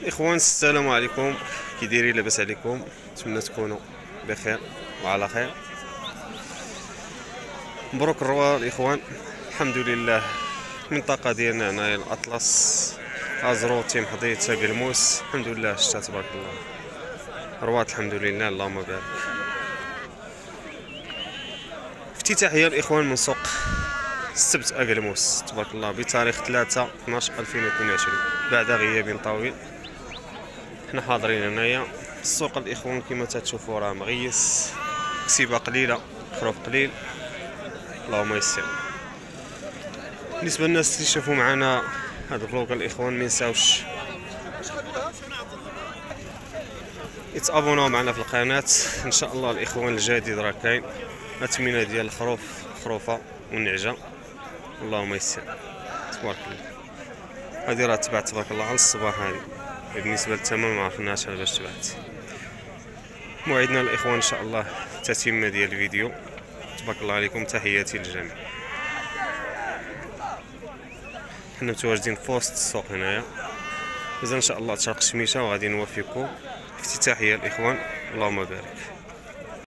اخوان السلام عليكم، كي دايرين؟ لاباس عليكم؟ نتمنى تكونوا بخير وعلى خير. مبروك الروا الاخوان، الحمد لله. المنطقه ديالنا هنايا الاطلس، ازرو، تيم حضيت، قلموس، الحمد لله شتا تبارك الله. روات الحمد لله، اللهم بارك. افتتاحيه الاخوان من سوق السبت أقلموس تبارك الله بتاريخ 3/12/2022 بعد غياب طويل. حنا حاضرين هنايا السوق الاخوان، كما تشوفوا راه مغيس، كسيبه قليله، خروف قليل، اللهم يسر. بالنسبه للناس اللي شافوا معنا هذا الفلوق الاخوان، ما ينساوش يتابوناو معنا في القناه. ان شاء الله الاخوان الجديد راه كاين، اثمنه ديال الخروف، خروفه والنعجه، اللهم يسر تبارك الله. هذه راه تبعت تبارك الله على الصباح. هذه بالنسبه للثمن ما عرفناش على باش تبعت. موعدنا الاخوان ان شاء الله تتمه ديال الفيديو. تبارك الله عليكم، تحياتي للجميع. حنا متواجدين في وسط السوق هنايا، اذا ان شاء الله تشرق الشميشه وغادي نوفيكم افتتاحيه الاخوان، اللهم بارك.